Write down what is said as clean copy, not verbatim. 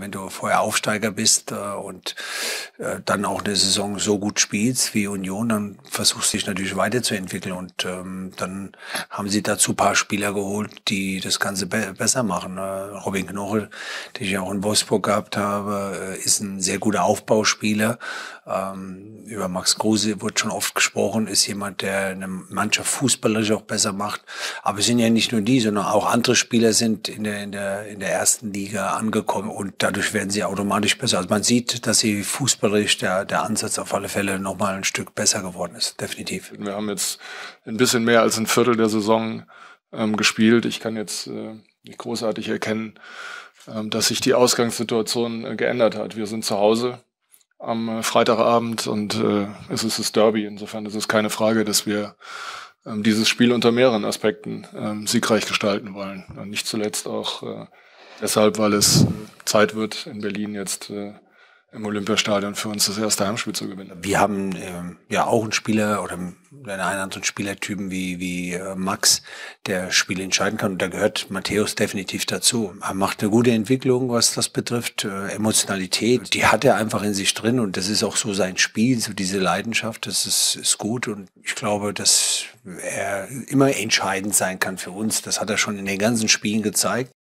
wenn du vorher Aufsteiger bist und dann auch eine Saison so gut spielst wie Union, dann versuchst du dich natürlich weiterzuentwickeln. Und dann haben sie dazu ein paar Spieler geholt, die das Ganze besser machen. Robin Knoche, den ich auch in Wolfsburg gehabt habe, ist ein sehr guter Aufbauspieler. Über Max Kruse wurde schon oft gesprochen, ist jemand, der eine Mannschaft fußballerisch auch besser macht. Aber es sind ja nicht nur die, sondern auch andere Spieler sind in der ersten Liga angekommen und dadurch werden sie automatisch besser. Also man sieht, dass sie fußballerisch der Ansatz auf alle Fälle nochmal ein Stück besser geworden ist, definitiv. Wir haben jetzt ein bisschen mehr als ein Viertel der Saison gespielt. Ich kann jetzt nicht großartig erkennen, dass sich die Ausgangssituation geändert hat. Wir sind zu Hause am Freitagabend und es ist das Derby. Insofern ist es keine Frage, dass wir dieses Spiel unter mehreren Aspekten siegreich gestalten wollen. Und nicht zuletzt auch deshalb, weil es Zeit wird, in Berlin jetzt im Olympiastadion für uns das erste Heimspiel zu gewinnen. Wir haben ja auch einen Spieler oder einen anderen Spielertypen wie Max, der Spiele entscheiden kann. Und da gehört Matthäus definitiv dazu. Er macht eine gute Entwicklung, was das betrifft. Emotionalität, die hat er einfach in sich drin. Und das ist auch so sein Spiel, so diese Leidenschaft. Das ist gut. Und ich glaube, dass er immer entscheidend sein kann für uns. Das hat er schon in den ganzen Spielen gezeigt.